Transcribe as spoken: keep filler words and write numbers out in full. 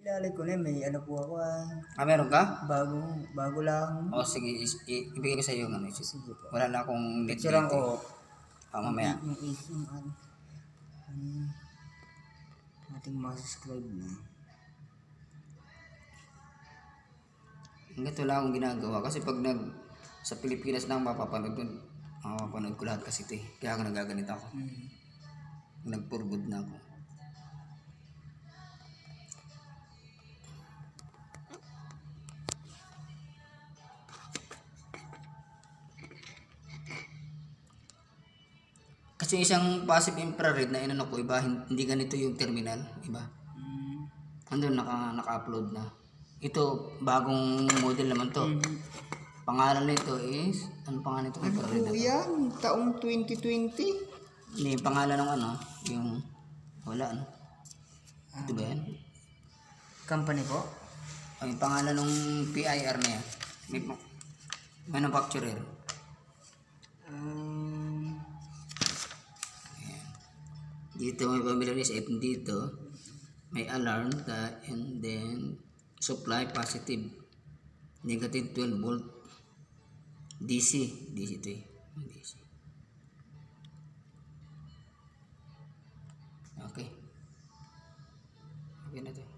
Ilalagay ko na, may ano po ako ah. Ah, meron ka? Bago, bago lang. O sige, is- i- ibigay ko sa iyo ng ano. Sige po. Wala na akong net Picturean dito. ko. Ah, mamaya. Yung, yung, yung, ano, ano, ating masubscribe na. Hanggat wala akong ginagawa. Kasi pag nag sa Pilipinas na mapapanood ko, mapapanood ko lahat kasi ito eh. Kaya ako nagaganito ako. Hmm. Nag-for good na ako. Kasi isang passive infrared na inano ko, iba, hindi ganito yung terminal, iba. Hmm. Andun, naka, naka-upload na. Ito, bagong model naman to. Hmm. Pangalan nito is, ano pangalan nito? Ano Infrared po na to? yan? Taong twenty twenty? Hindi, pangalan ng ano, yung, wala ano. Ito ba yan? Company po? Ay, pangalan ng P I R na yan. May pa- manufacturer. Um, Dito may pamilya sa F dito. May alarm ta, and then supply positive. Negative twelve volt. D C. D C ito eh. D C. Okay. Okay na to.